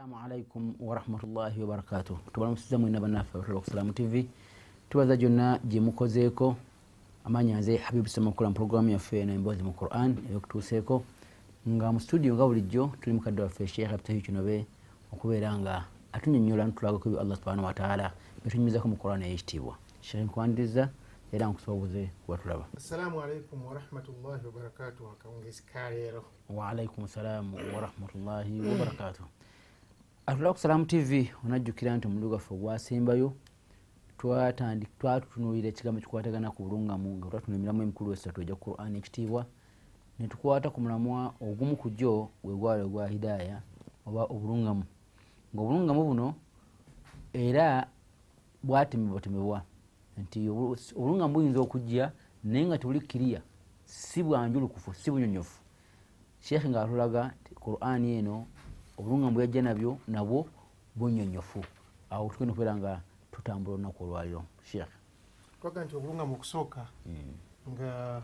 Assalamu alaikum wa rahmatullahi wa barakatuh. Tubala musizamu ina banafa wa Salamu TV. Tuwaza jonna jimukozeko amanyanze Habibu Samakula programu ya fe na imbozi mu Qur'an yokutuseko nga mu studio nga bulijjo tuli mukadde waffe Sheikh Abtahi Kinobe okubeera nga atunyonnyola ntulaga ku Allah subhanahu wa ta'ala betunyumizako mu Qur'an yekitibwa. Sheikh nkwandiza era nkusoboze kubatulaba. Assalamu alaikum wa rahmatullahi wa barakatuh. Akaongezekaleero. Wa alaikum salam wa rahmatullahi wa barakatuh. Atula ku Salamu TV onajjukira nti omuluga ffe gwasembayo twatutunuulira ekigambo kikwatagana ku bulungamu nga twatuna emiramu emikulu esatu egya Qur'an ekitiibwa ne tukwata ku mulamwa ogumu ku gyo gwe gwali ogwa hidaaya oba obulungamu ng'obulungamu buno era bwatemebwatemebwa nti obulungamu buyinza okujja naye nga tebulikkiriya si bwanjulukufu si bunyonyofu. Sheikh ng'atulaga Qur'an eno obulungamu bweyajja nabyo nabwo bunyonyofu. Awo tugenda okubeera nga tutambula olunaku olwaliro. Sheikh twaga nti obulungamu okusooka nga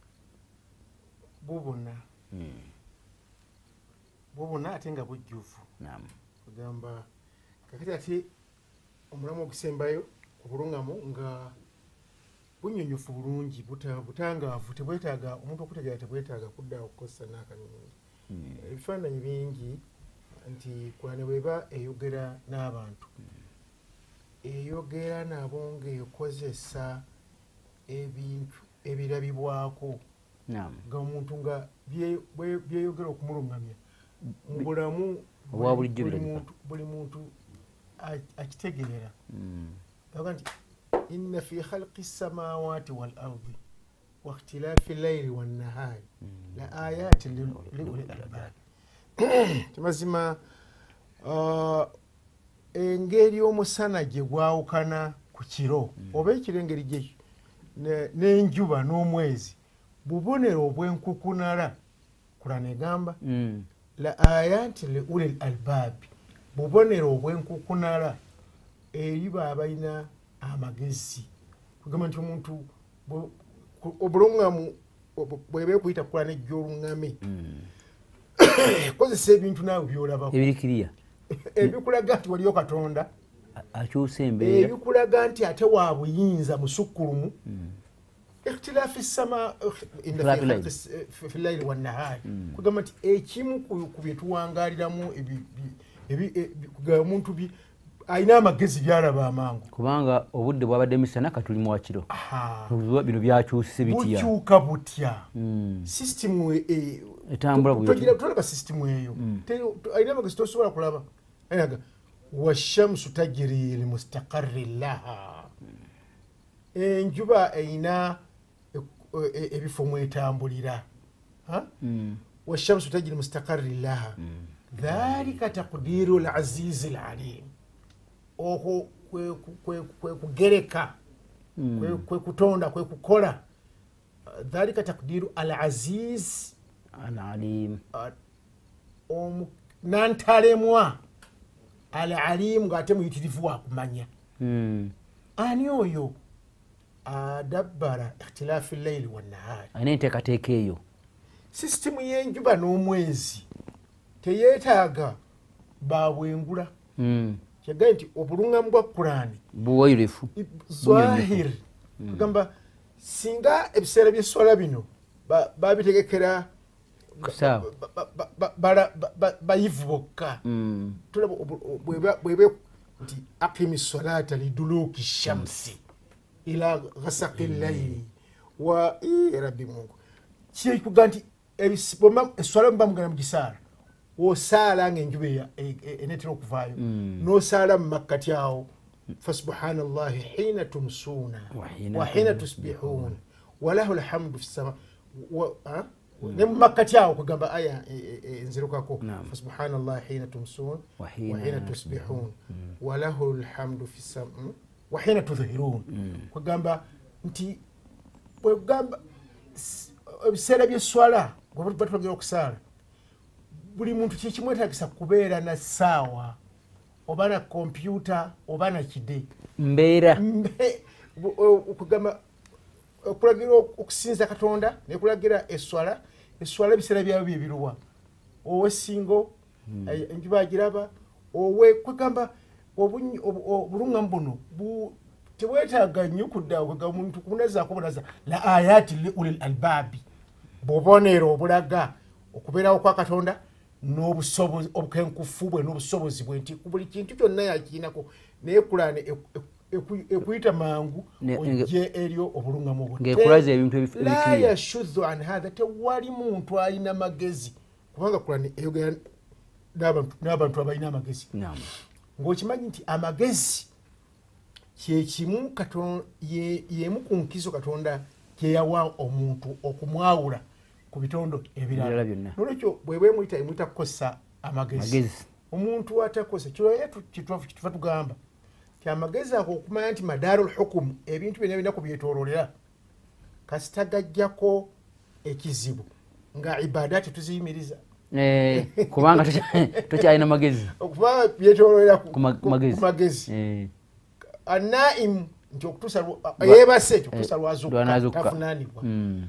bubuna ate nga bujjuvu. Kugamba kakati ati omulamu ogusembayo obulungamu nga bunyonyofu bulungi butangaavu tebwetaaga omuntu okutegeera tebwetaaga kudda okukozesa n'akanyonyi. Ebifaananyi bingi nti Qur'an bweba eyogera n'abantu eyogera nabo ng'ekozesa ebintu ebirabibwako nga omuntu nga byeyogera okumulungamya mu bulamu buli muntu akitegeera. Aga nti inna fi khalqi samawati wal ardi wa ikhtilafi layli wan nahari la ayatin li ulil albab. Mazima engeri omusana gye gwawukana ku kiro oba ekiro engeri gye n'enjuba n'omwezi bubonero obw'enkukunala. Qur'an egamba la ayati li ulil albab, bubonero obw'enkukunala eri baabalina amagezi. Kugamba nti omuntu obulungamu bweba ekuyita Qur'an ejj'oluŋŋame kozesa ebintu naawe byolabako ebirikiriya ebikulaga nti waliyo Katonda akyusa embeera ebikulaga nti ate wa buyinza musukkulumu. Ikhtilafi sama fi layli wan nahari, kugamba nti ekimu ku bye tuwangaaliramu kugamba omuntu alina amagezi byalaba amangu kubanga obudde bwabadde misana katuli mu wakiro bino byakyuse bitya bukyuka butya sisitimu etambula tulaba sisitimu eyo alina amagezi tosobola kulaba. Ayaga washamsu tajri limustaqarrin laha, enjuba eyina ebifo mwetambulira. Washamsu tajri limustaqarrin laha dhalika taqdiru al-azizi al-alim. Okwo kwe kugereka kwe kutonda kwe kukola. Dhalika taqdiru al-aziz al-alim nantalemwa al-alim ng'ate muyitirivu wa kumanya. Ani oyo adabbara ikhtilafi layli wan nahari, ayina enteekateeka eyo. sisitimu y'enjuba n'omwezi teyeetaaga babwengula. Kyagaye nti obulungamu bwa Qur'an buwayirifu zahir. Kugamba singa ebiseera by'esswala bino babitegekera bayivu bokka, tulaba bwebe nti aqimi salata liduluki shamsi ila ghasaqi layli wa rabbi mungu kyekuga nti esswala mubamugana mu gisaala wosaala ng'enjuba enetera okuvaayo n'osaala mu makkati awo fasubhanallahi hina tumsuuna wa hina tusbihun walahu alhamdu fissama ne mu makkati awo kugamba aya enzirukako fasubhanallahi hina tumsuun wa hina tusbihun walahu alhamdu fissama wa hina tudhhirun. Kugamba nti bwegamba ebiseera by'esswala bwe batwogera okusaala buli muntu kikimwetagisa kubeera na ssaawa oba na kompyuta oba na kide mbeera okugamba okulagira okusinza Katonda nekulagira esswala ebiseera byayo byebiruwa owesingo enjuba agiraba owe kwegamba obulungamu buno tebwetaaga nnyo kuddawo kwegamba omuntu kubunazaako bunaza la ayati li ulil albabi bw'obubonero obulaga okubeerawo kwa katonda n'obusobozi obukenkufu bwe n'obusobozi bwe nti ku buli kintu kyonna yakiinako naye Qur'an ekuyita mangu ojje eryo obulungamu ng'ekulaza ebintu la yashuddu an hatha tewali muntu alina magezi kubanga Qur'an eyogera n'abantu abalina amagezi ng'okimanyi nti amagezi kyekimu yemu ku nkizo Katonda kyeyawa omuntu okumwawula ku bitondo ebirala nolwekyo bweba emuyita kukozesa amagezi omuntu atakozesa kituva tugamba ti amagezi ako okumanya nti madaarul hukumu ebintu byonna birina kubyetoololera kasita gajjako ekizibu nga ibadaati tuziyimiriza kubanga tokyalina magezi okuba byetoololera ku magezi anaimu nti okutuusa yeebase okutuusa lwazuuka tavunaanibwa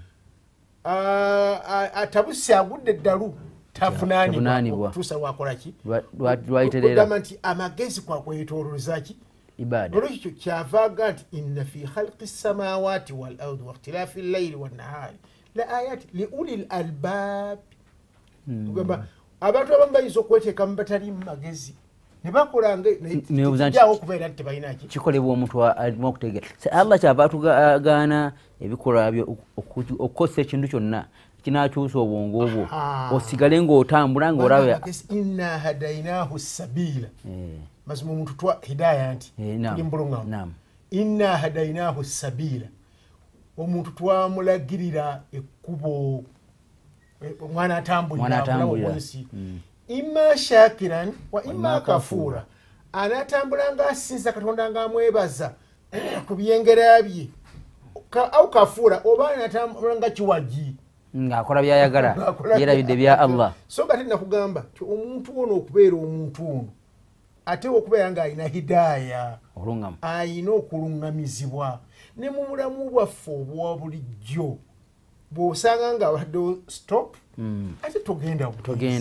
atabuse agudde eddalu tavunaanibwa okutuusa lwakolaki lwayiterera nti amagezi kwakweyetoololeza ki olwekyo kyavaaga nti inna fi khalqi samawati wal ardi wa ikhtilafi llaili wannahaari la ayati li ulil albab kugamba abantu abamu bayinza okweteekamu batali mu magezi nebakolangejawo okubeera nti tebalinaki kikolebwa omuntu alimu okutegeera Allah kyava atugana ebikolwa byo okukozesa ekintu kyonna kinakyusa obwongo obwo osigale ng'otambula ng'olaba inna hadainahu sabila mazima omuntu twa hidaya nti tuli mbulungamu inna hadainahu sabila omuntu twamulagirira ekkubo omwana atambulira bwensi imma shakiran wa imma kafura anatambula nga asinza Katonda nga amwebaza ku byengera bye au kafura oba anatambula nga kiwaji ng'akola byayagala yeerabidde bya Allah so kati nakugamba ti omuntu ono okubeera omuntu ono ate okubeera nga alina hidaya ayina okulungamizibwa ne mu mulamu bwaffe obwa bulijjo bw'osanga nga abadde stop ate togenda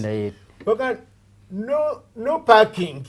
no parking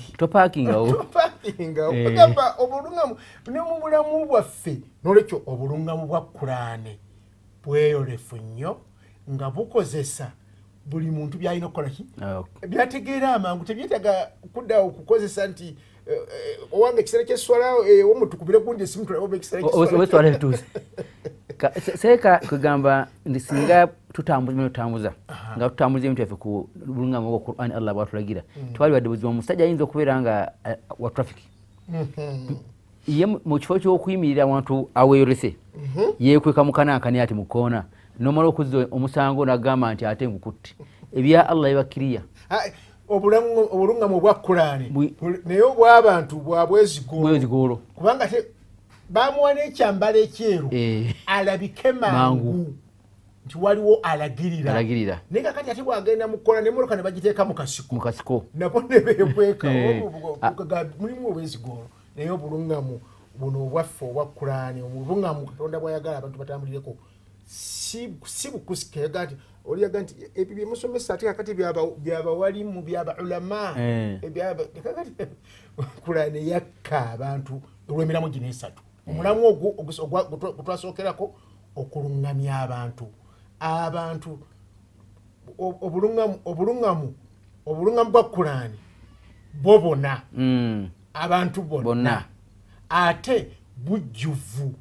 ogamba obulungamu ne mu bulamu bwaffe nolwekyo obulungamu bwa Qur'ani bweyolefu nnyo nga bukozesa buli muntu byalina okukolaki byategeera amangu tebyetaga kudda okukozesa nti owange ekiseera kyeswala womutukubire gundi esimutulaoba ekiseera seeka kugamba ndi singa tutambuza nga tutambuza ebintu byaffe ku bulungamu bwa Qur'ani Allah bwatulagira twali wadde buzibu omusajja ayinza okubeera nga wa traffic ye mu kifo ky'okuyimirira abantu aweeyolese yeekweka mukanankani ati mukoona nomala okuzza omusango nagamba nti ate nkukutte ebya Allah ebakiriya obulungamu obwa Qur'ani naye obw'abantu bwabwezigolo kubanga bamuwa n'ekyambalo ekyeru alabike mangu nti waliwo alagirira naye kakati ate bwagenda mukola nemotoka ne bagiteeka mu kasiko nabo ne beebweka mulimu obwezigolo naye obulungamu buno obwaffe obwa Qur'ani obulungamu Katonda bwayagala abantu batambulireko si bukusike yaga nti oliyaga nti ebyo byemusomesa ate kakati byabawalimu byabaulama kakati Qur'ani yakka abantu olw'emiramu gino esatu omulamu ogwo gutwasookerako okulungamya abantu obulungamu bwa Qur'ani bo bonna abantu bonna ate bujjuvu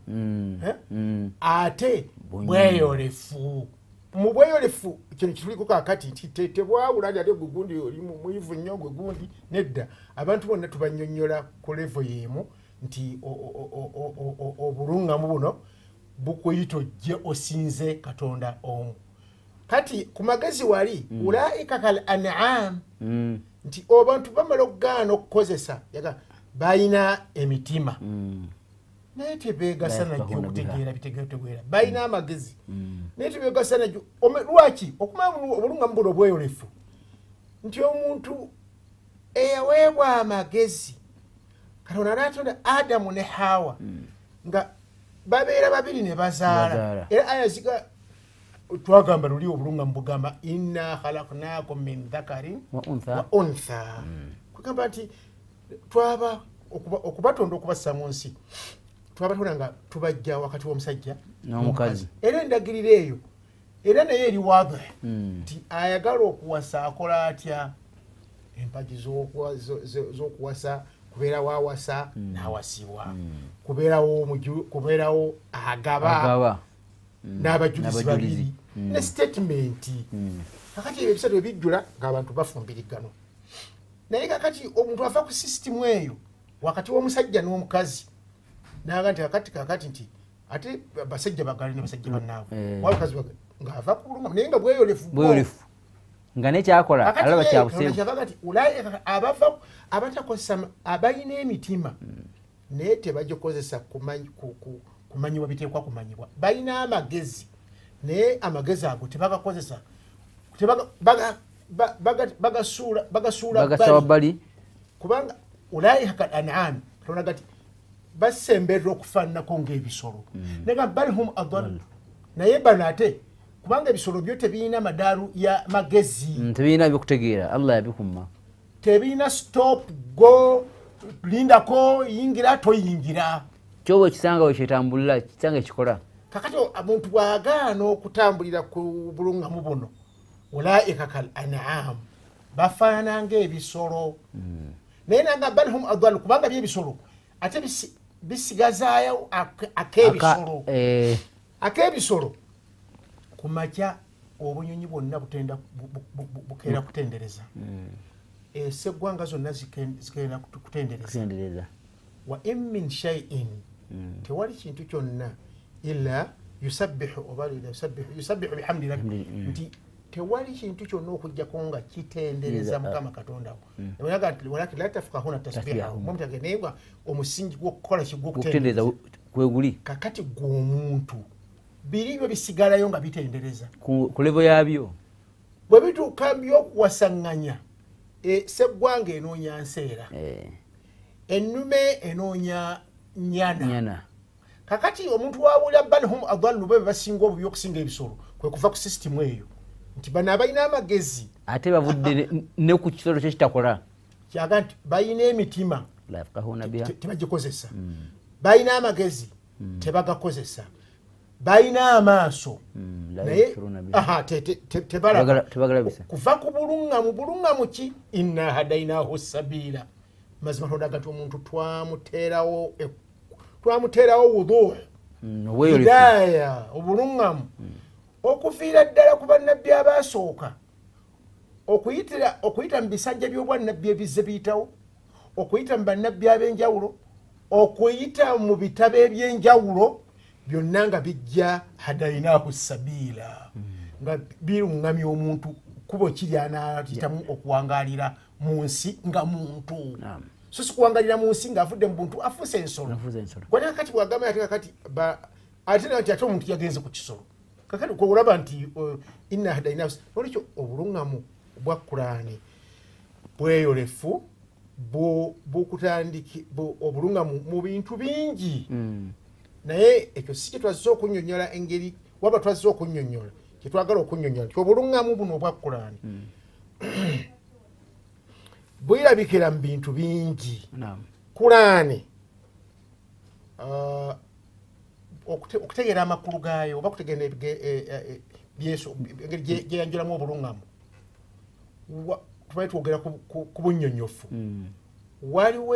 ate bweyolefu mu bweyolefu kino kituliko kakati nti tebwawula ate gugundi oli muyivu nnyo gwe gundi nedda abantu bonna tubanyonnyola ku levo y'emu nti obulungamu buno bukuyita ojje osinze Katonda omu kati ku magezi wali ulaika kal an'am nti abantu bamala okugaana okukozesa balina emitima naye tebeegasa najjo okutegeera bitegeera balina amagezi naye tebeegasa najjo lwaki okumanya obulungamu buno obweyolefu nti omuntu eyaweebwa amagezi Katonda n'atonda Adamu ne Hawa nga babeera babiri ne bazaala era aya ziga twagamba luli obulungamu bugamba inna khalaqnakum min dhakarin wa untha kugamba nti twaba okubatonda okubassa mu nsi twabatonda nga tubajja wakati w'omusajja n'omukazi era endagiriro eyo era naye eri waadhi nti ayagala okuwasa akola atya empagi z'okuwasa kubeera wawasa n'awasibwa kubeerawo agaba n'abajulizi babiri ne statementi kakati ebyo ebisatu ebijjula ng'abantu bafumbiriggano naye kakati omuntu ava ku sisitimu eyo wakati w'omusajja n'omukazi naga nti kakati nti ate basajja bagali ne basajja bannaabwe wabakazi ng'ava ku bulungamu naye nga bweyolefu nga nekyakola alaba kyabuseekati abava abatakozesa abalina emitima naye tebagikozesa kumanyibwa biteekwa kumanyibwa balina amagezi naye amagezi ago tebagakozesa bagasuula bali kubanga ulaika an'am tonaga ti basemberera okufaananako ng'ebisolo naga bal hum adall naye bano ate kubanga ebisolo byo tebirina madaalu ya magezi tebirina byokutegeera allah yabikuma tebirina stop go lindako yingira toyingira kyoba ekisanga wekyetambulira kisanga ekikola kakati omuntu bwagaana okutambulira ku bulungamu buno ulaika kal an'am bafaanana ng'ebisolo naye nanga bal hum adall kubanga byebisolo ate bisigazaayo ak'ebisolo kumakya obunyonyi bwonna bukeera kutendereza seggwanga zonna zikeera kutendereza wa in min shay'in tewali kintu kyonna illa yusabbihu bihamdi rabbi nti tewali kintu kyonna okujjako nga kitendereza mukama katonda walakin la tafqahuna tasbihahu mumutagenebwa omusingi gw'okukola kigwokutendereza kweguli kakati gw'omuntu biri byo bisigalayo nga bitendereza ku levo yabyo bwe bituuka by'okuwasaŋŋanya seggwanga enoonya nseera ennume enoonya nyana kakati omuntu wawulira balhum adallu be basinga obubi okusinga ebisolo kwe kuva ku sisitimu eyo nti bano abalina amagezi ate bavudde ne ku kisolo kye kitakola kyaga nti balina emitima tebagikozesa balina amagezi tebagakozesa balina amaaso naye kuva ku bulungamu ki inna hadainahu sabiila mazima todaga ti omuntu twamuterawo wuduh hidaya obulungamu okufiira ddala ku bannabbi abaasooka okuyita mu bisajja by'obwannabbi ebizze biyitawo okuyita mu bannabbi ab'enjawulo okuyita mu bitabo eby'enjawulo byonna nga bijja hadainahu sabiila nga biruŋŋamya omuntu kubo kiri anaayitamu okuwangalira mu nsi nga muntu so si kuwangalira mu nsi ng'avudde mu buntu afuuse ensolo kwanaa kati bwagamba ate kakati ate nti ate omuntu yagenze ku kisolo kakati kwolaba nti inna hadainahu olwekyo obulungamu bwa Qur'ani bweyolefu bukutandiki obulungamu mu bintu bingi naye ekyo si kye twazze okunnyonnyola engeri waba twazze okunnyonnyola kyetwagala okunnyonnyola ti obulungamu buno obwa Qur'ani bwirabikira mu bintu bingi Qur'ani okutegeera amakulu gaayo oba kutegeera engeri gyeyanjulamu obulungamu tubaye twogera ku bunnyonnyofu waliwo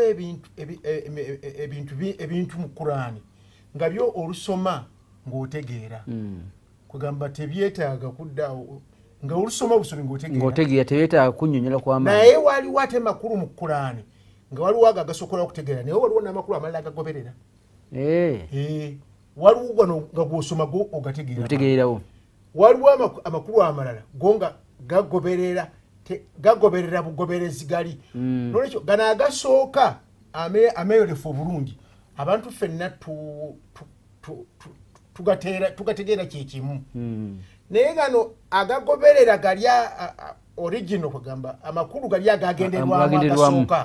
ebintu mu Qur'ani nga byo olusoma ng'otegeera kugamba tebyetaaga kuddaawo nga olusoma obusomi ng'otegeera tebyetaaga kunnyonnyola kw'amaanyi naye waliwo ate makulu mu Qur'ani nga waliwo ago agasobola okutegeera naye waliwo n'amakulu amalala agagoberera waliwo gano nga gw'osoma go ogategeerawo waliwo amakulu amalala go nga gagoberera bugoberezi gali nolwekyo gano agasooka ameeyolefu obulungi abantu ffenna tugategeera kyekimu naye gano agagoberera gali original kugamba amakulu gali agagenderwamu agasooka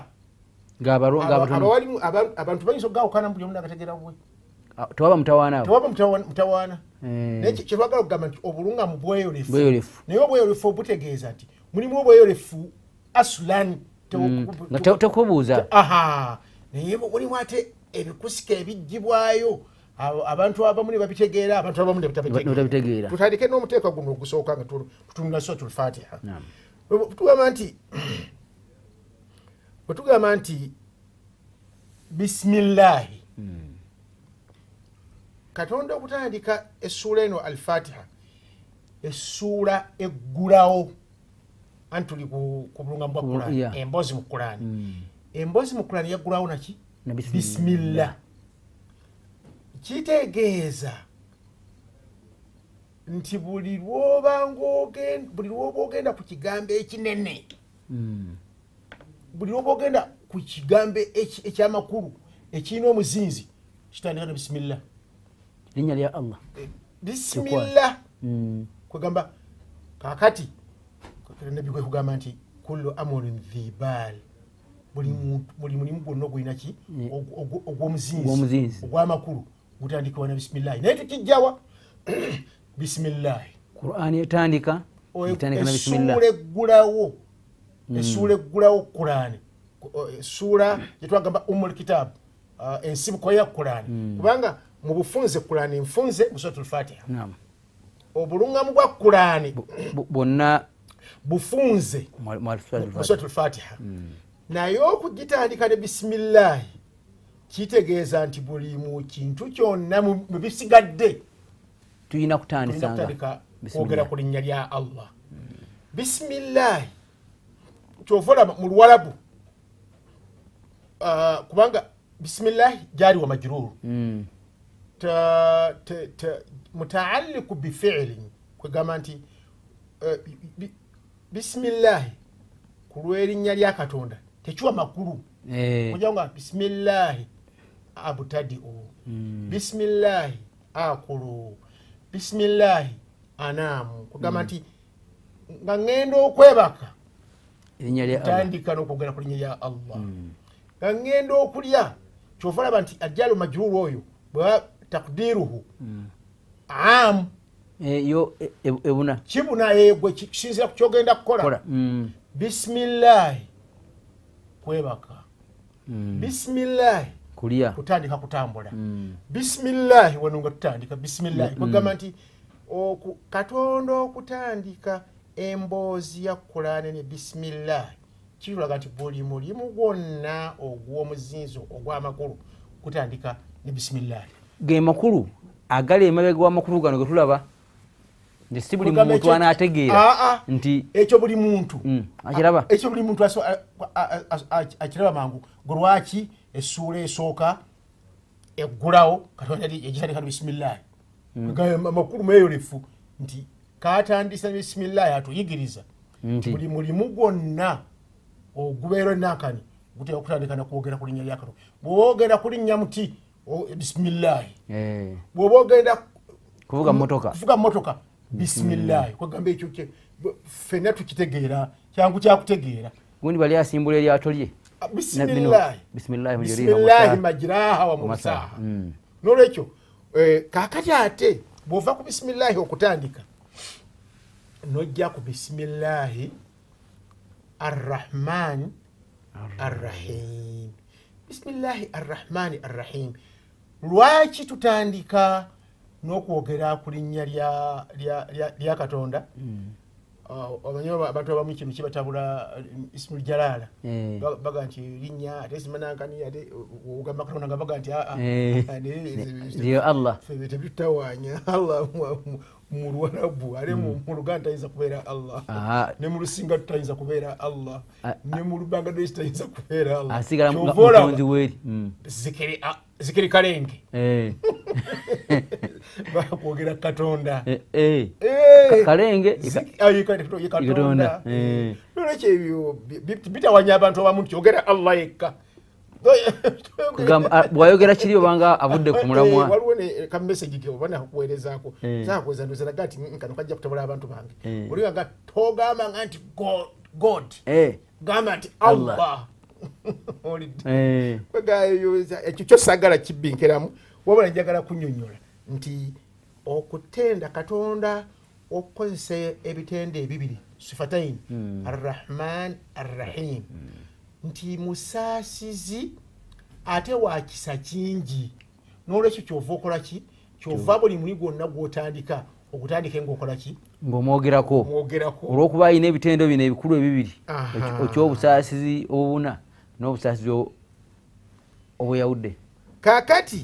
abantu bayinza okugawukana buli omu agategeera bwe tewaba mutawaana naye kyetwagala okugamba nti obulungamu bweyolefu naye obweyolefu obutegeeza nti mulimu obweyolefu asulan Tekubuuza. Aha. Naye mulimu ate ebikusika ebiggyibwayo abantu abamu ne babitegeera abantu abamu ne batabitegeera. Tutandike n'omuteeka guno ogusooka nga tutunula Suratul Fatiha. Tugamba nti bisimillahi. Katonda okutandika essuula eno Al-Fatiha, essuula eggulawo anti tuli ku bulungamu bwa Qur'an, emboozi mu Qur'an. Emboozi mu Qur'an yaggulawo naki? Bisimillah. Kitegeeza nti buli lwoba ogenda ku kigambo ekinene, buli lwoba ogenda ku kigambo ekyamakulu ekirina omuzinzi, kitandika na bisimillah. Linnya lya Allah. Bisimillah. Kwegamba kakati nabbi kwe kugamba nti kullu amrin dhibal, buli mulimu gwonna ogulina ki ogw'omuzinzi ogw'amakulu gutandikibwa na bisimillah. Naye tukijjawa bisimillah. Qur'an etandika na bisimillah. Essuula eggulawo Qur'an, essuula gyetwagamba Ummul Kitab, ensibuko ya Qur'an. Kubanga mu bufunze Qur'an nfunze mu Suratul Fatiha. Obulungamu bwa Qur'an bonna bufunze mu Suratul Fatiha. Naye okugitandika ne bisimillah kitegeeza nti buli mu kintu kyonna mu bisigadde tuyina kutandika kwogera ku linnya lya Allah. Bisimillah kyovola mu Luwarabu, kubanga bisimillah jari wa majrur, mutaalliqu bifi'lin, kwegamba nti bisimillah ku lw'erinnya lya Katonda tekiwa makulu. Kujanga bisimillah abtadi'u, bisimillah akulu, bisimillah anamu, kwegamba nti nga ngenda okwebaka tandika n'okwogera ku linnya lya Allah. Nga ngenda okulya kyovalaba nti ajjalu majrur oyo bwa takdiruhu am yo ebuna kibuna yegwe kisinzira ku kyogenda kukola. Bisimillah kwebaka, bisimillah kulya, kutandika kutambula, bisimillah wano nga tutandika bisimillah. Kwegamba nti Katonda okutandika emboozi ya Qur'an ne bisimillah kirulaga nti buli mulimu gwonna ogw'omuzinzo ogw'amakulu kutandika ne bisimillah. Ge makulu agali emabega w'amakulu gano getulaba nti si buli muntu anaategeera nti ekyo buli muntu akiraba, ekyo buli muntu akiraba mangu. Lwaki essuula esooka eggulawo Katonda egitandika ne bisimillah. Amakulu meeyolefu nti katandisa bisimillah atuyigiriza nti buli mulimu gwonna ogubeera nakani gutera kutandika na kwogera ku linnya lya Katonda. Bw'ogenda ku linnya muti bisimillah, bw'oba ogenda kuvuga motoka bisimillah. Kwegamba ekyo ffenna tukitegeera, kyangu kyakutegeera. Gundi bali asimbula eryato lye bisimillah majraha wa mursaha. N'olwekyo kakati ate bw'ova ku bisimillah okutandika nojja ku bisimillah arrahman arrahim. Bisimillah arrahman arrahim. Lwaki tutandika n'okwogera ku linnya lya Katonda? Omanyi abantu abamu kintu kibatabula ismul jalala, baga nti linnya ate simanankani ate ogamba Katonda nga baga nti Allah tebitawanya Allah mu Luwarabu ale mu Luganda tayinza kubeera Allah, ne mu Lusinga tutayinza kubeera Allah, ne mu Bangladesh tayinza kubeera Allah. Asigala mutonzi weri zikiri kalenge bakwogera Katonda kalenge Katonda. Nolwekyo ebyo bitawanya abantu abamu kyogera Allah yekka. Bwayogera kiri obanga avudde ku mulamwa waliwo ne ka message ke obana kuweerezaako zakweza ndozera gati nkano kajja kutabula abantu bange oliwa nga togamba nti God gamba nti Allah. Ekyo kyosagala kibinkeramu wabula njagala kunyonyola nti okutenda Katonda okukozesa ebitende ebibiri sifataini arrahman arrahim nti musaasizi ate wakisa kingi n'olwekyo kyova okola ki kyova buli muli gwonna gwotandika okutandika ng'okola ki ng'omwogerako olw'okuba alina ebitendo bino ebikulu ebibiri ekyobusaasizi obuna n'obusaasizi obweyawudde kakati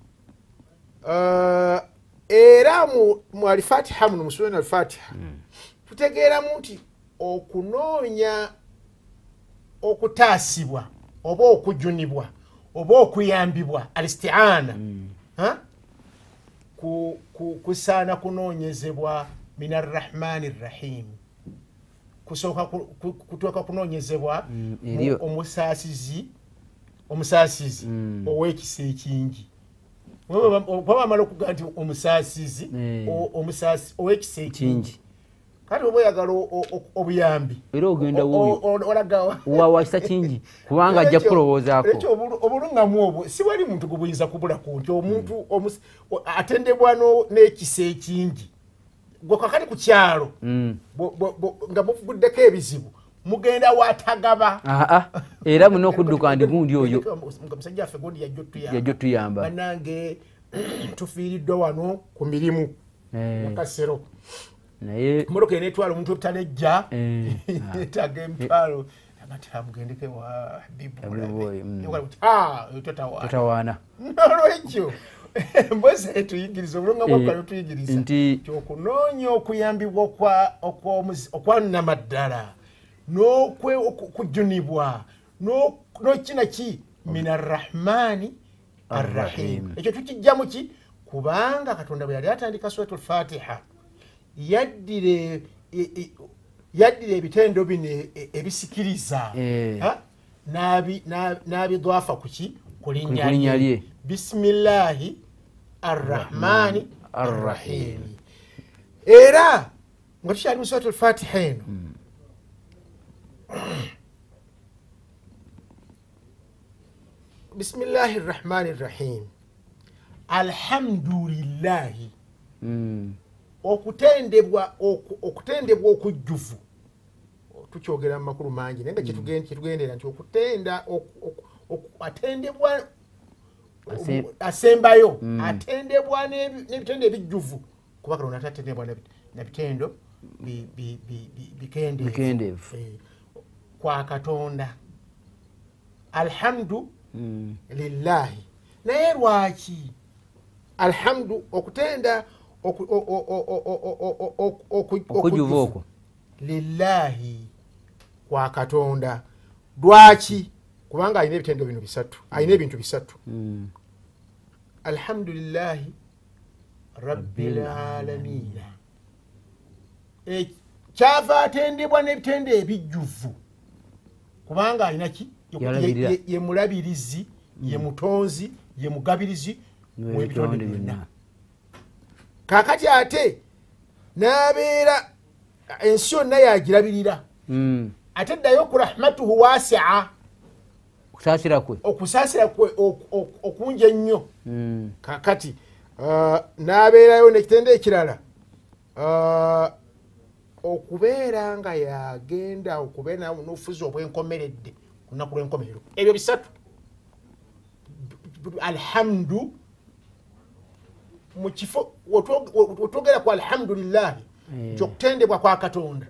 era mu alifatiha muno musubeni alifatiha tutegeeramu nti okunoonya okutaasibwa oba okujunibwa oba okuyambibwa alistiaana kusaana kunoonyezebwa min arrahmani rrahim kusooka kutuuka kunoonyezebwa omusaasizi ow'ekisa ekingi kuba bamala okugaa nti omusaasizi ow'ekisa ekingi kati oba oyagala obuyambi era ogenda wawakisa kingi kubanga ajja kukulowoozaako obulungamu obwo si wali muntu gubuyinza kubulako nti omuntu atendebwa n'ekisa ekingi gwe kakati ku kyalo nga muguddeko ebizibu mugenda watagaba era muna okudduka ndi gundi oyo musajja waffe gundi yajja otuyamba bannange tufiiriddwa wano ku mirimu nakasero naye motoka enetwala omuntu obutanejja etaga emitwalo amatamugendeke wa totawaana nolwekyo mbozi etuyigiriza obulunga bwakala otuyigiriza kyokunoonya okuyambibwa okwannamaddala n'okujunibwa n'kinaki min arrahmani arrahim ekyo tukijjamu ki kubanga katonda bwe yali atandika suratul fatiha yaddire ebitendo bino ebisikiriza n'abidwafa kuki kulinnya lye bisimillahi arrahmani arrahim era nga tukyali mu suratul fatiha eno bisimillahi arrahmani arrahim alhamdulillahi okutendebwa okujjuvu tukyogera mu makulu mangi naye nga kyetugendera nti okutenda atendebwa asembayo atendebwa n'ebitendo ebijjuvu kuba kalona atatendebwa nebitendo bikendeevu kwa katonda alhamdu lillahi naye lwaki alhamdu okutenda okujuva okwo lillahi kwa katonda lwaki kubanga alina ebitendo bino bisatu alina ebintu bisatu alhamdulillahi rabbil alamina kyava atendebwa n'ebitendo ebijjuvu kubanga alina ki ye mulabirizi ye mutonzi ye mugabirizi w'ebitonde byonna kakati ate n'abeera ensi yonna yagirabirira ate ddayo ku rahmatuhu wasi'a okusaasira kwe okungi ennyo kakati n'abeerayo n'ekitendo ekirala okubeera nga yagenda okubeera n'obufuzi obwenkomeredde ku lunaku lw'enkomerero ebyo bisatu alhamdu mukifo otwogera ku alhamdulillahi kyokutendebwa kwa katonda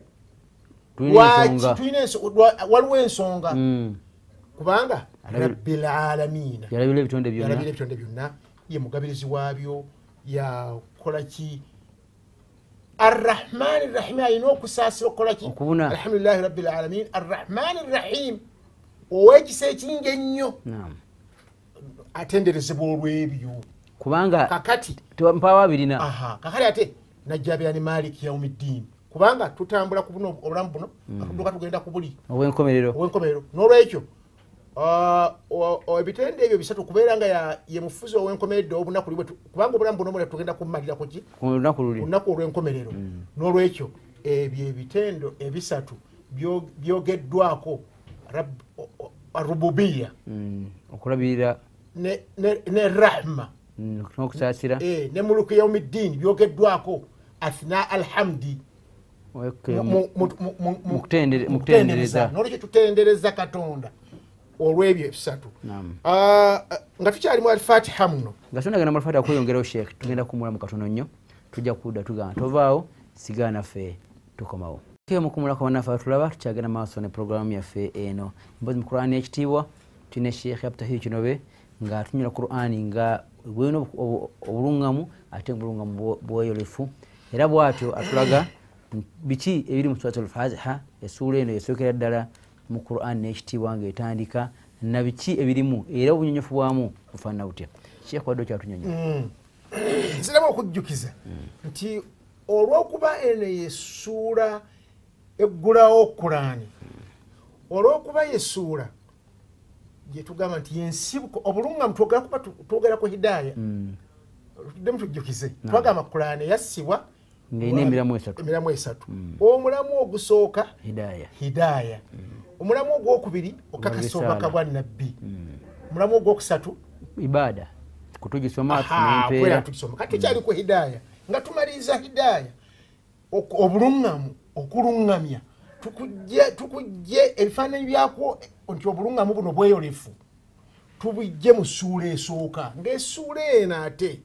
waliwo ensonga kubanga rabbil alamina yalabira ebitonde byonna ye mugabirizi waabyo yakola ki arrahmani rrahim alina okusaasira okukola ki alhamdulillahi rabbil alamin arrahmani rrahim ow'ekisa ekingi ennyo atenderezebwa olw'ebyo kubanga kakati mpawa birina kakati ate najjabira ne maliki yaumiddin kubanga tutambula ku buno obulamu buno atuduka tugenda ku buli obwenkomerero n'olwekyo ebitendo ebyo bisatu kubeera nga ye mufuzi ow'enkomeredde obunaku libwe kubanga obulamu buno mule tugenda kumalira kuki ku lunaku olw'enkomerero n'olwekyo ebyo ebitendo ebisatu byogeddwako rububiya okulabirira ne rahma n'okusaasira ne muluku yaumiddin byogeddwako athna alhamdi mu kutendereza n'olwekyo tutendereza katonda olw'ebyo ebisatu nga tukyalimu alfatiha muno nga tunagenda mu alfatiha kweyongeraho sheekh tugenda kumulamu katono nnyo tujja kudda tugamba tovaawo sigala naffe tukomawo mukumulako bannaffe tulaba tukyagenda maaso ne programu yaffe eno mbozi mu Qur'ani ekitiibwa tulina sheekh Abdultahir Kinobe nga tunyula Qur'ani nga bwena obulungamu ate obulungamu bweyolefu era bwatyo atulaga biki ebiri mu suratul Fatiha essuula eno esookera ddala mu Qur'ani ekitiibwa ng'etandika na biki ebirimu era obunyonyofu bwamu bufaanana butya sheekh wadde okyatunyonyola nziramu okujjukiza nti olw'okuba eno yessuula eggulawo Qur'ani olw'okuba yessuula gyetugamba nti yensibuko obulungamu twogera ku hidaaya tuddemu tujjukize twagamba Qur'ani yassibwa ng'erina emiramu esatu omulamu ogusooka hidaaya omulamu ogwokubiri okakasa obubaka bwa nabbi omulamu ogwokusatu ibaada kutugisoma tugisoma kati tukyali ku hidaaya nga tumaliriza hidaaya obulungamu okulungamya tukujje ebifaananyi byakwo nti obulungamu buno bweyolefu tubujje mu ssuula esooka ng'essuula eno ate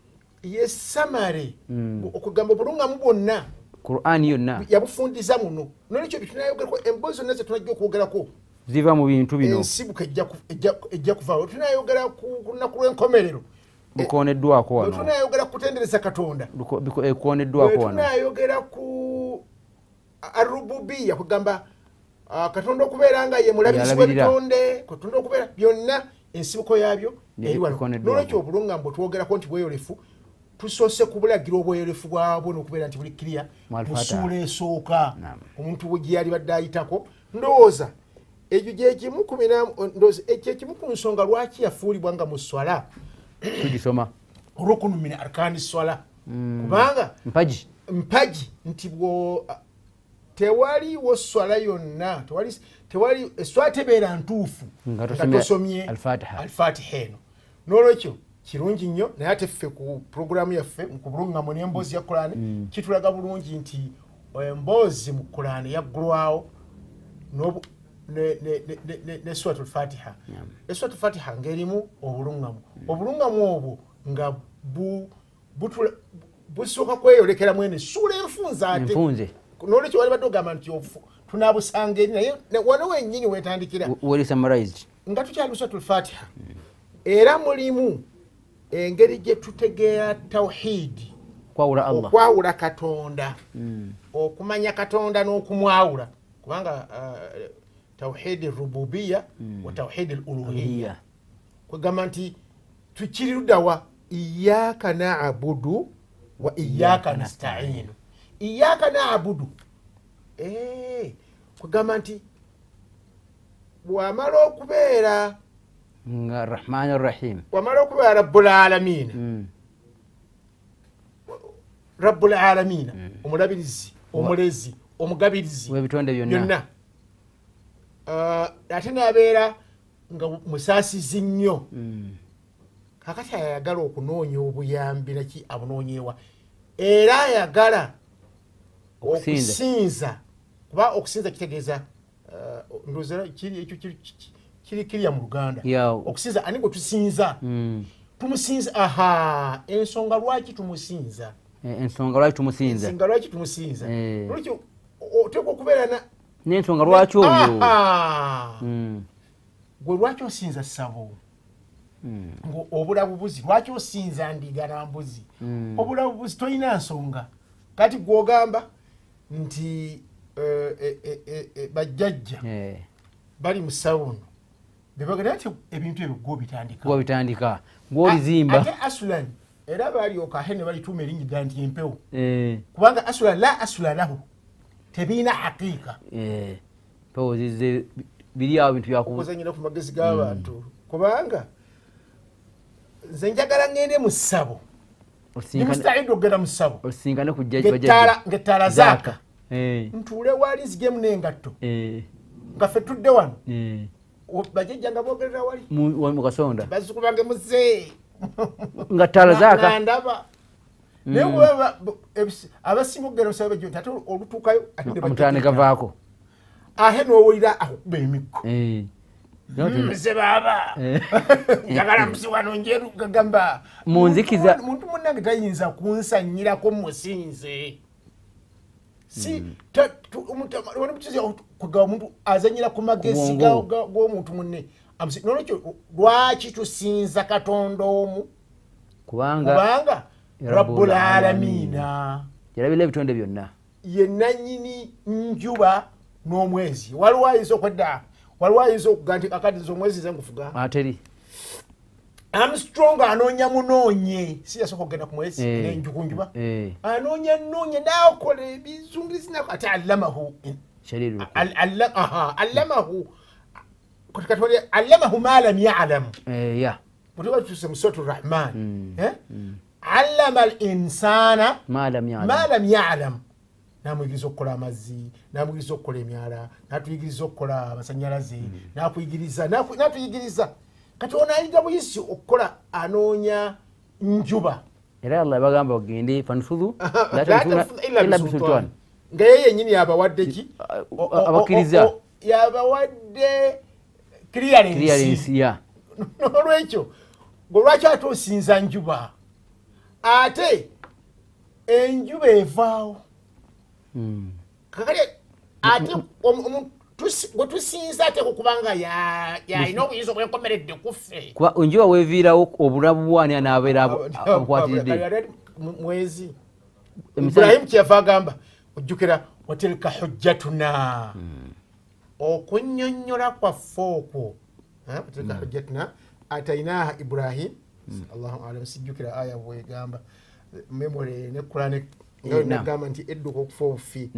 yesamare okugamba obulungamu bwonna Qur'ani yonna yabufundiza muno nolwekyo bitunayogerako emboozi zonna zetunajja okwogerako ziva mu bintu bino ensibuko ejja kuvaawo tunayogera ku lunaku lw'enkomerero bikoneddwako wano tunayogera ku kutendereza Katonda bikoneddwako wano tunayogera ku arububiya kugamba Katonda okubeera nga ye mulabisi w'ebitonde Katonda okubeera byonna ensibuko yaabyo eri wano nolwekyo obulungamu bwe twogerako nti bweyolefu tusoose kubulagira obweyolefu bwabwo n'okubeera nti buli kiriya mu ssuula esooka omuntu we gye yali badde ayitako ndowooza ekyo gyekimu ku nsonga lwaki yafuulibwa nga mu swala tugisoma olw'okunumira arkaani swala kubanga mpagi nti tewaliwo swala yonna tewali eswala tebeera ntuufu nga tosomye alfatiha eno n'olwekyo kirungi nnyo naye ate ffe ku puroguramu yaffe ku bulungamu n'emboozi ya Qur'ani kitulaga bulungi nti emboozi mu Qur'ani yaggulwawo ne suratul Fatiha esuratul Fatiha ng'erimu obulungamu obwo nga busooka kweyolekera mwene essuula enfunze ate n'olwekyo wali badde ogamba nti tunaabusanga eri naye wano wennyini weetandikira nga tukyali suratul Fatiha era mulimu engeri gye tutegeera tawhidi okwawula Katonda okumanya Katonda n'okumwawula kubanga tawhidi rububiya wa tawhidi uluhiya kugamba nti tukiri luddawa iyaka na'budu wa iyaka nasta'inu iyaka na'budu kugamba nti bw'amala okubeera nga Rahman Rahim wamala okubeera Rabbul Alamina omulabirizi omulezi omugabirizi w'ebitonde byonna ate n'abeera nga musaasizi nnyo kakati ayagala okunoonya obuyambi naki abunoonyeewa era ayagala okusinza kuba okusinza kitegeeza ndowooza kirya mu Luganda okusinza ani gwe tusinza tumusinza ensonga lwaki tumusinza olwekyo oteekwa okubeera n'ensonga lwaki oyo gwe lwaki osinza ssabo obulabubuzi lwaki osinza ndiga na mbuzi obulabubuzi tolina nsonga kati gwogamba nti bajjajja bali mu sawuno bebagenda nti ebintu ebyo gwobitandika gwolizimba ate asulan era balyoka hene balituuma erinnya ddala nti empewo kubanga asulan la asula lahu tebiina haqiika mpewo zize biri awo bintu byakuzanyira ku magezi g'abantu kubanga nze njagala ngende mu ssabo ndi mustaidu okugenda mu ssabo osinkane ku ng'ettaala zaaka ntuule wali nzigemu n'engatto nga ffe tudde wano bajjajja nga boogerera wali mu kasonda bazikubange muze nga ttaala zaaka ndaba naye abasinga okugenda musabo bajjo ate olutuukayo amutaane gavaako ahe n'owulira akukuba emikko nze baba njagala musiwano njeru gagamba munzikiza muntu munnange tayinza kunsanyirako musinze si kugawa omuntu azanyira ku magezi g'omuntu munne nolwekyo lwaki tusinza katonda omu kubanga rabbul alamina yarabira ebitonde byonna ye nannyini njuba n'omwezi waliwo ayinza okwedda waliwo ayinza okuga nti akati omwezi ze ngufuga ateri Armstrong anoonya munoonye si yasooka okugenda ku mwezi n'enju ku njuba anoonya noonye n'akola ebizungirizi ate allamahu allamahu ma lam ya'lam bwetuba tutuse mu suratu rahman allama al insana ma lam ya'lam namuyigiriza okukola amazzi namuyigiriza okukola emyala natuyigiriza okukola amasanyalaze natuyigiriza kati ono ayinza buyisi okukola anoonya njuba era allah bagamba ogende fanfudhu illa bisultan nga ye yennyini yabawadde ki abakkiriza yabawadde clearance ya nolwekyo golwaki ate osinza njuba ate enjuba evaawo kakale ate gwe tusinza ate kubanga yalina obuyinza obwenkomeredde kuffe kuba enjuba weeviirawo obulabu bwani anaabeera abukwatiridde mwezi Ibrahimu kyeyava agamba ojjukira watilka hujjatuna okunnyonnyola kwaffe okwo watilka hujjatuna atainaha Ibrahim allahu alam sijjukira aya bwegamba memore ne Qur'an ngagamba nti edduka okufa obufi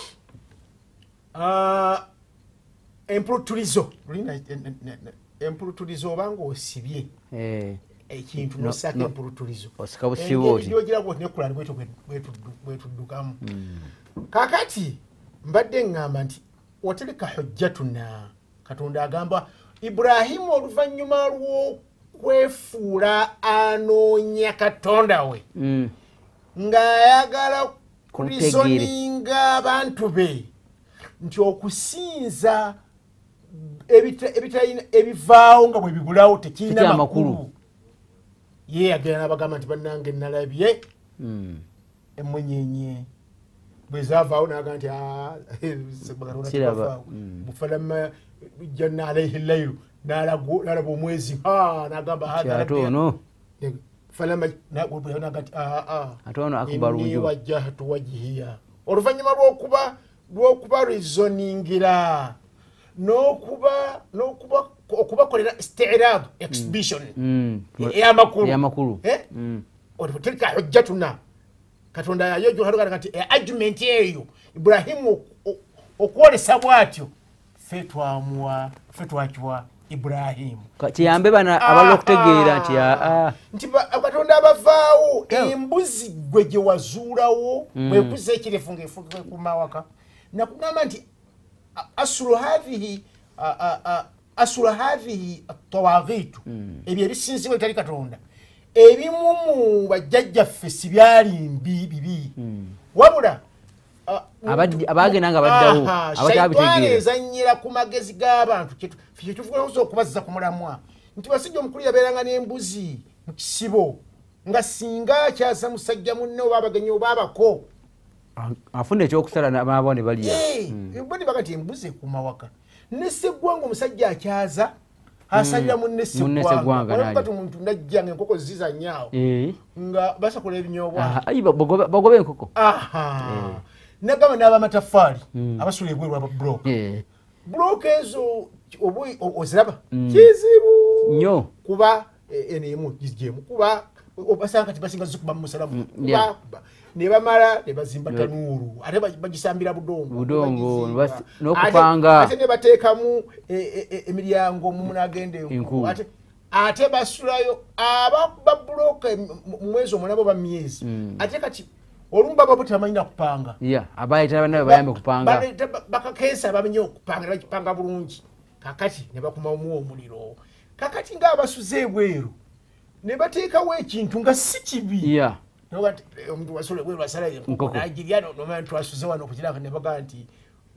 empulutulizo obanga osibye ekintu nosaka empulutulizo osikabusiwotinekula bwetuddukamu kakati mbadde ngamba nti watilika hujjatuna katonda agamba Ibrahimu oluvannyuma lw'okwefuula anoonya katonda we ng'ayagala kurizoninga abantu be nti okusinza ebivaawo nga bwe bibulawo tekirina makulu ye agenda n'abagamba nti bannange nalabye emmunyenye bwe zaavaawo naga nti mufalamma janna alaihi llailu nalaba omwezi nagamba falama naga nti inni wajjahtu wajhiya oluvannyuma lw'okuba reasoningira okubakolera istirab exhibition eyamakulu tilka hujjatuna katonda yayojohaloga kati argument eyo Ibrahimu okwolesa bwatyo ffe twakiwa Ibrahimu kiyambe bana abala okutegeera nti katonda abavaawo embuzi gwe gye wazuulawo bwekuza ekirefu ng'efugibwe kumawaka nakugamba nti asulu hadhihi tawaghitu ebyo ebisinzibwa ebitali katonda ebimu mu bajjajjaffe si byali bibi wabula abagenda nga baddawo abatabitegeera ezannyira ku magezi g'abantu kyetufuza okubazza ku mulamwa nti basajja omukulu yabeeranga n'embuzi mu kisibo nga singa akyasa musajja munne oba abagenyi oba abako afuna ekyokusala naabo ne balya boni baga nti embuzi ekuuma waka nesseggwanga omusajja akyaza asalira munne seggwanga kati omuntu najja nga enkoko zizanyaawo nga basakola ebinyoobwa bagoba enkoko nagamba n'abamatafaali abasula ebweru buloka ezo oziraba kizibu nnyo kuba enemu gijemu kuba obasanga kati basinga zikuba mu musalamu ne bamala ne bazimba tanuuru ate bagisambira budongo n'okupanga ate ne bateekamu emiryango munagende ate basulayo abakuba buloka mu mwezi omulabo ba myezi ate kati olumu baba butamanyina kupanga abayita banabe bayambe kupanga bakakensa bamenye okupanga ne bakipanga bulungi kakati ne bakumamu omuliro kakati ng'abasuze ebweru ne bateekawo ekintu nga si kibi omuntu wasula ebweru asala enkoko n'agirya nomanya twasuze wano okukiranga ne bagaa nti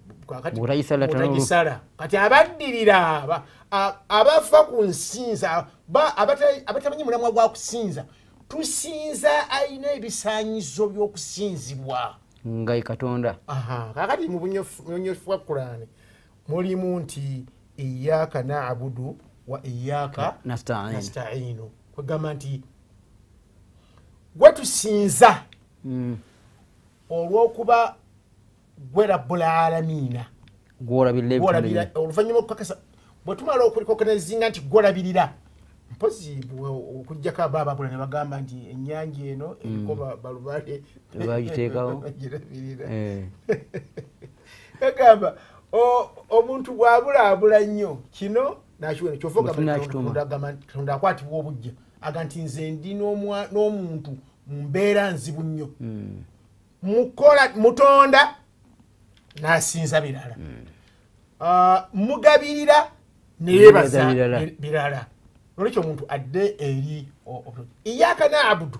bw'otagisala kati abaddirira abafa ku nsinza abatamanyi mulamwa gwa kusinza tusinza alina ebisaanyizo by'okusinzibwa nga katonda. Kakati mu bunyoofu bwa Qur'ani mulimu nti iyyaka na'budu wa iyyaka nasta'inu, kwegamba nti gwe tusinza olw'okuba gwe rabbul alamiina gw'olabirira oluvannyuma okukakasa bwe tumala okulikokanazinga nti gw'olabirira mpozi okujjako abaababula ne bagamba nti ennyanja eno eriko balubale bagiteekawo agamba omuntu bw'abulaabula nnyo kino nakiwena kyofaogamba akwatibwa obujja aga nti nze ndi n'omuntu mu mbeera nzibu nnyo mukola mutonda n'asinza birala mugabirira neyebaza birala nolwekyo omuntu adde eri iyyaka na'budu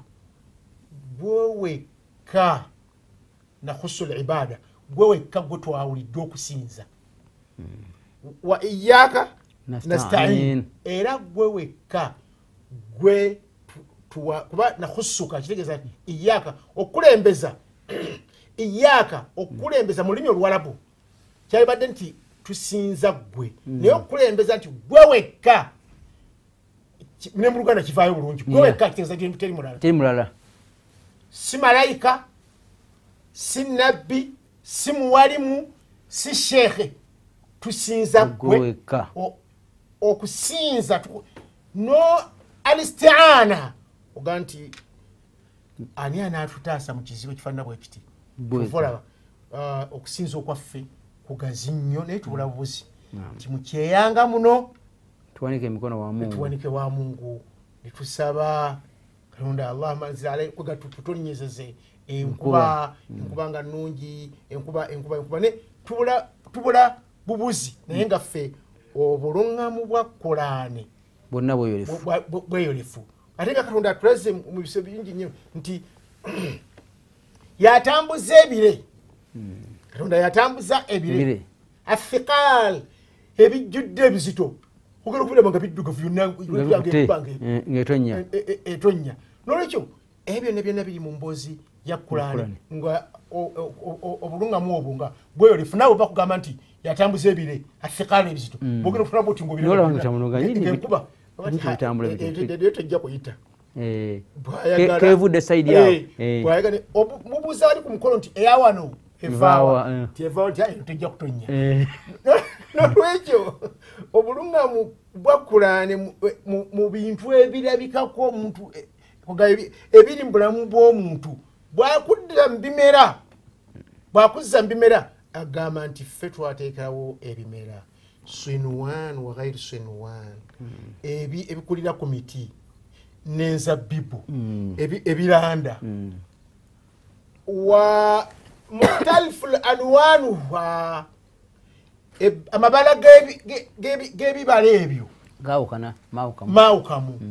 gwewekka nakhusul ibada gwewekka gwe twawulidde okusinza wa iyyaka nasta'in era gwewekka gwe kuba nakhusuka kitegeeza iyyaka okulembeza iyyaka okulembeza mu lulimi oluwalabu kyalibadde nti tusinza gwe naye okulembeza nti gwewekka ne mu Luganda kivaayo bulungi gwewekka kitegeeza teri mulala si malayika si nabbi si muwalimu si sheekhe tusinza gwe okusinza no alisti'ana oga nti ani anaatutaasa mu kizibu ekifaanana bwe kiti tuvolaba okusinza okwaffe kugazi nnyo naye tubula bubuzi nti mu kyeyanga muno tuwanike emikono wa Mungu tuwanike wa Mungu netusaba Katonda Allahumma anzil alayka tutonyezeze enkuba nga nnungi enkuba ne tubula bubuzi naye nga ffe obulungamu bwa Qur'ani bwonna bweyolefu ate nga Katonda atulaze mu biso bingi nnyo nti yatambuza ebire Katonda yatambuza ebire athiqal ebijjudde ebizito ogala okubiraba nga biddugavu byonna etonya nolwekyo ebyo ne byonna biri mu mboozi ya Qur'ani nga obulungamu obwo nga bweyolefu naawe bakugamba nti yatambuza ebire athiqal ebizito bwogera okutula bwoti ng'enkuba tejja kuyita kevudde saidi yawo mubuuza ali ku mukolo nti eyawano evaawa tejja kutonya nolwekyo obulungamu bwa Qur'ani mu bintu ebirabikako omuntu ebiri mu bulamu bw'omuntu bwakuddira mu bimera bwakuzza mu bimera agamba nti ffe twateekawo ebimera sinwan wa ghayri sinwan ebikulira ku miti n'enzabbibu ebiranda wa mukhtalifu alwanuha amabala g'ebibala ebyo mawukamu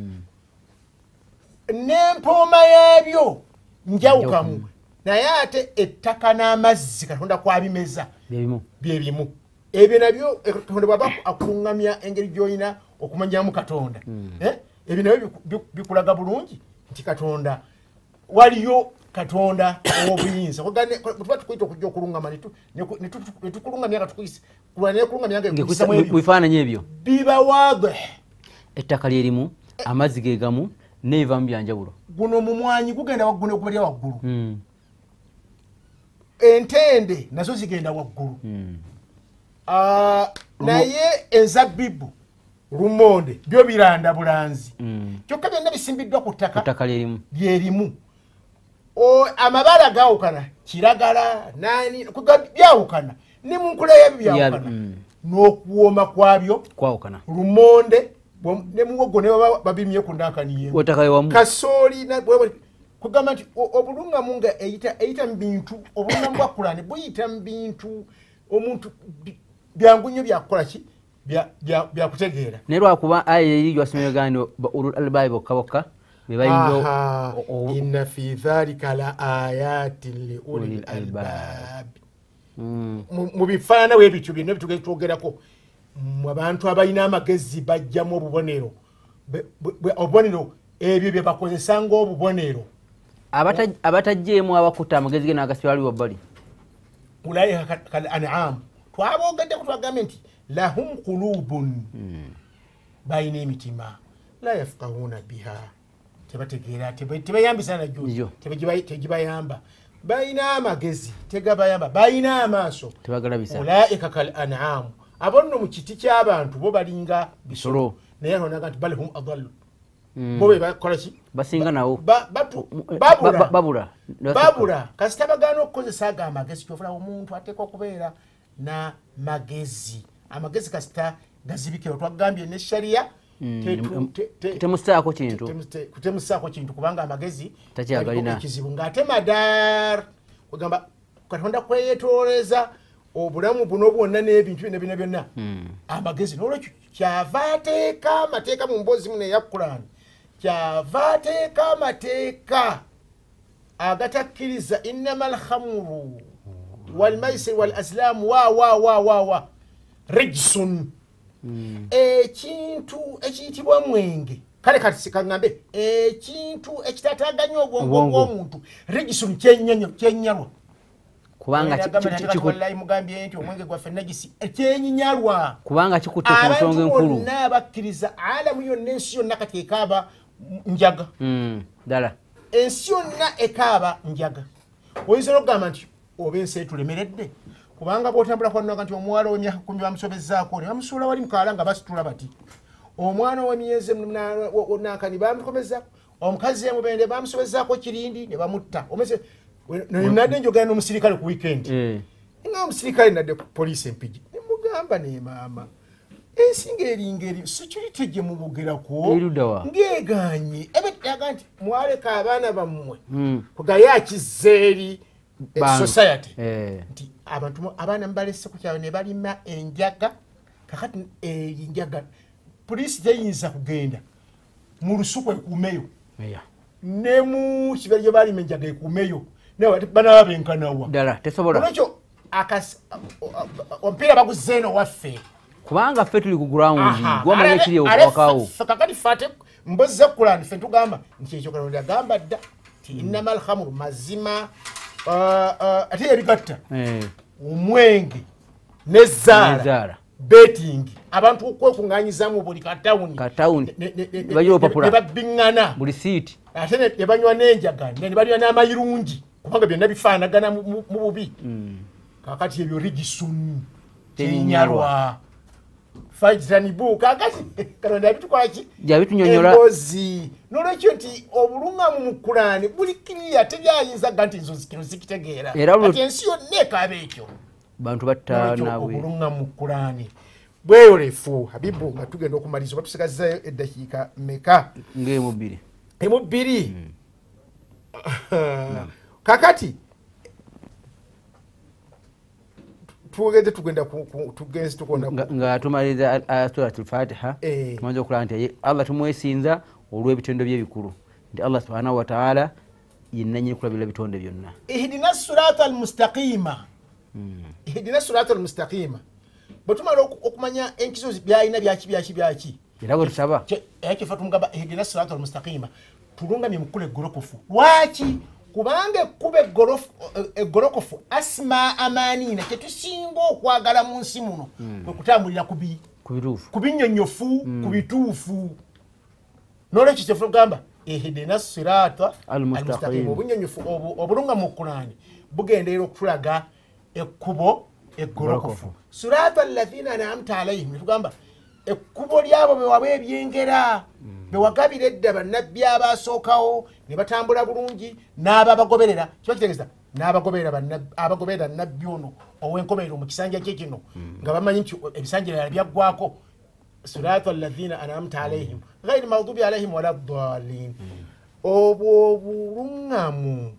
n'empooma y'ebyo njawukamu naye ate ettaka n'amazzi Katonda kwabimeza byebimu ebyo nabyo Katonda bwaba akuŋŋamya engeri gy'olina okumanyamu Katonda ebyo nabyo bikulaga bulungi nti Katonda waliyo Katonda obuyinza tuba tukuyita okujja okulungama netukulungamya nga tukuyise kulwannekulungamya bifaananyi ebyo biba waadih ettaka lyerimu amazzi gegamu n'ebivamu byanjawulo guno omumwanyi gugenda waggulu okubalya waggulu entende nazo zigenda waggulu naye enzabbibu lumonde byo biranda bulanzi kyokka byonna bisimbiddwa ku ttaka lyerimu amabala gawukana kiragala nani byawukana ne mu nkula yabyo byawukana n'okuwooma kwabyo lumonde ne muwogo ne babimye ku ndankaniye kasooli kugamba nti obulungamu nga eyita mu bintu obulungamu bwa Qur'ani buyita mu bintu omuntu byangu nnyo byakukola ki byakutegeera naye lwakuba aya eri gyasomero gani ulul albabi bokka bokka inna fi dhalika la ayatin li ulil albab mu bifaanana weebityo byonna bitwogerako abantu abalina amagezi bajjamu obubonero obubonero ebyo bye bakozesa ng'obubonero abatajjeemu abakuta amagezi ge n'agasibali wabbali ulaika kal an'am twabogeddeko twagambe nti lahum qulubun bayina emitima la yafqahuna biha tebategeera tebayambisa najjo tegibayamba bayina amagezi tegabayamba bayina amaaso tebagalabisa ulaika kal an'am abonno mu kiti ky'abantu bo balinga bisolo naye onaga nti bal hum adallu bo be bakola ki basinga nawo babula kasita bagaana okukozesa ago amagezi kyofuna omuntu ateekwa okubeera na magezi amagezi kasita gazibikira twagambye ne sharia temusaako kintu kubanga amagezi takyagalina ekizibu ng'ate madar ogamba katonda kweyetooleza obulamu buno bwonna n'ebintu byonna byonna amagezi n'olwekyo kyava ateeka amateeka mu mboozi muno eya Qur'an kyava ateeka amateeka agatakkiriza innama alhamru walmaisir wal aslamu wa rijsun ekintu ekiyitibwa mwenge kale kati kaŋŋambe ekintu ekitataganya obwongo bw'omuntu rijsun kyennyalwa kubanga mugambye nti omwenge gwaffe najisi ekyenyinyalwa kubanga kikutte ku nsonga enkulu abantu bonna bakkiriza alamu yonna ensi yonna kati ekaaba njaga ddala ensi yonna ekaaba njaga oyinza n'okugamba nti oba ensi etulemeredde kubanga bw'otambula kwanoga nti omuwala w'emyaka 10 bamusobezzaako ne bamusuula wali mukaala nga basitula bati omwana w'emyezi nakani bamukomezzaako omukazi emubende bamusobezzaako kirindi ne bamutta nadde njogera n'omusirikale ku weekend nga omusirikale nadde ku poliisi empigi nemugamba ne maama ensi ng'eringeri security gye mubogerako ng'eganye ebetaga nti mwaleka abaana bammwe kugaye akizzeeri society nti abantu abaana mubalese ku kyalo ne balima enjaga kakati enjaga poliisi teyinza kugenda mu lusuku ekuumeyo ne mu kibero gye balima enjaga ekuumeyo banaba benkanawa ddala tesobola olwekyo omupiira baguzeeno waffe kubanga ffe tuli ku ground gwamanya ekiri wakawo kakati fate mbozi za Qur'an ffe tugamba nti ekyo Katonda yagamba dda nti innama alhamru mazima ate yabigatta omwenge nezaala betting abantu okwekuŋŋaanyizaamu buli katawuni bajja opapula ne babbiŋŋana buli siiti ate ne banywa n'enjaga ne banywa n'amayirungi kubanga byonna bifaanagana mu bubi kakati ebyo rigisuni tenyalwa fajitanibu kakati Katonda yabitukola ki yabitunyonyola emboozi n'olwekyo nti obuluŋŋamu mu Qur'ani buli kiriya teryayinza ga nti nzo kino zikitegeera kati ensi yonna ekaaba ekyo bantu battanaabwe obuluŋŋamu mu Qur'ani bweyolefu Habibu nga tugenda okumaliriza oba tusigazzayo eddakiika meka emu bbiri kakati tugenze tukonda nga tumaliriza suratul Fatiha tumaze okulaba nti Allah tumwesinza olw'ebitendo bye bikulu nti Allah subhanahu wa ta'ala yenna nyini kulabira bitonde byonna ihdina sirata almustaqima ihdina sirata almustaqima bwetumala okumanya enkizo byayina byaki era bwe tusaba ekyo tumugamba ihdina sirata almustaqima tulungamye mukule eggolokofu lwaki kubanga ekkuba eggolokofu asma amanina tetusinga okwagala mu nsi muno kwekutambulira ku binnyonnyofu ku bituufu n'olwekyo kyefu tugamba ihdina sirata almustaqima obunnyonnyofu obulunga mu Qur'ani bugenderera okutulaga ekkubo eggolokofu sirata alladhina an'amta alayhim tugamba ekkubo lyabo bewaba ebyengera bewagabira edda bannabbi abasookawo ne batambula bulungi n'ababagoberera kiba kitegeeza n'abagoberera nnabbi ono ow'enkomerero mu kisanja kye kino nga bamanyi nti ebisanjirala byaggwako sirata alladhina an'amta alayhim ghayri maghdubi alayhim wala ddaalin obwo obuluŋŋamu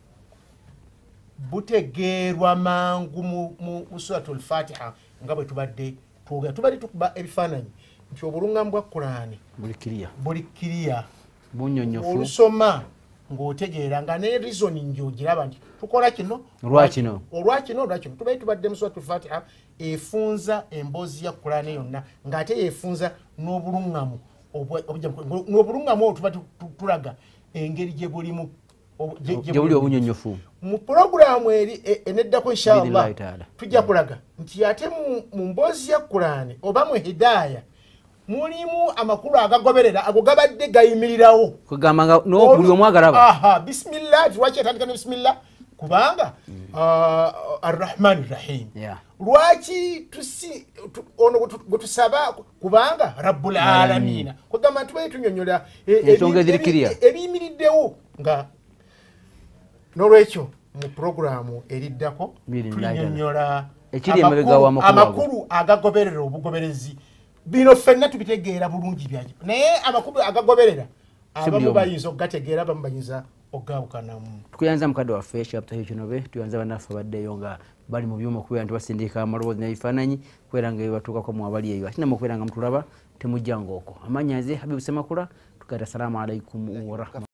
butegeerwa mangu mu suratul Fatiha nga bwe tubadde twogera tubadde tukuba ebifaananyi nti obuluŋŋamu bwa Qur'ani buli kiriya bunyonyofu olusoma ng'otegeera nga ne reasoning ogiraba nti tukola kino olwakino tubaye tubadde mu suratul Fatiha efunza emboozi ya Qur'ani yonna ng'ate yeefunza n'obuluŋŋamu n'obuluŋŋamu tuba tulaga engeri gye bulimu gye buli obunyonyofu mu puroguramu eri eneddako inshallah tujja kulaga nti ate mu mboozi ya Qur'ani oba mu hidaaya mulimu amakulu agagoberera ago gabadde gayimirirawo kugamba buli omu agalaba bismillah lwaki atandika ne bismillah kubanga arrahmani rrahim lwaki ono gwe tusaba kubanga rabbul alamina kugamba tubaye tunyonyola ensonga ezirikirya ebiyimiriddewo nga n'olwekyo mu puroguramu eriddako tunyonyola amakulu agagoberera obugoberezi bino ffenna tubitegeera bulungi byaje naye amakulu agagoberera abamu bayinza okugategeera abamu bayinza okugawukanamu tukuyanza mukadde waffe Shabtahi Kinobe tuyanza bannaffe baddeyo nga bali mu byuma kubeera nti basindika amaloboozi n'ebifaananyi kubeera nga bebatuukako mu abali eyo ate namwe kubeera nga mutulaba temujjanga okwo amannya nze Habibu Semakula tugata salaamu alaikum warahmatullahi